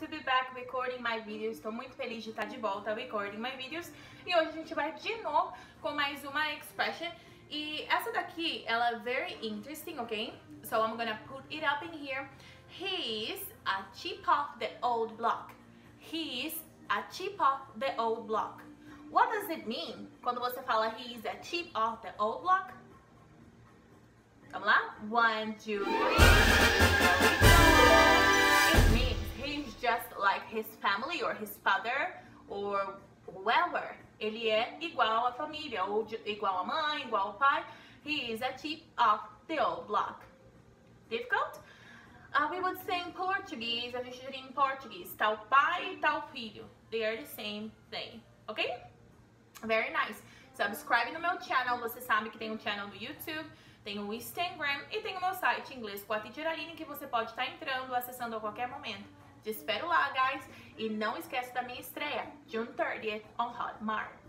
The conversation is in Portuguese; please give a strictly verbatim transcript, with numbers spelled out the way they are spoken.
to be back recording my videos. Estou muito feliz de estar de volta recording my videos. E hoje a gente vai de novo com mais uma expression. E essa daqui, ela é very interesting, ok? So I'm gonna put it up in here. He's a chip off the old block. He's a chip off the old block. What does it mean quando você fala he's a chip off the old block? Vamos lá? One, two, three. It means he's just like his family or his father or whoever. Ele é igual à família, ou de, igual à mãe, igual ao pai. He is a chip off the old block. Difficult? Uh, we would say in Portuguese, a gente diria em português, tal pai e tal filho. They are the same thing, ok? Very nice. Subscribe no meu channel, você sabe que tem um channel do YouTube, tem o Instagram e tem o meu site inglês com a Teacher Aline, que você pode estar entrando, acessando a qualquer momento. Te espero lá, guys. E não esquece da minha estreia, June thirtieth on Hotmart.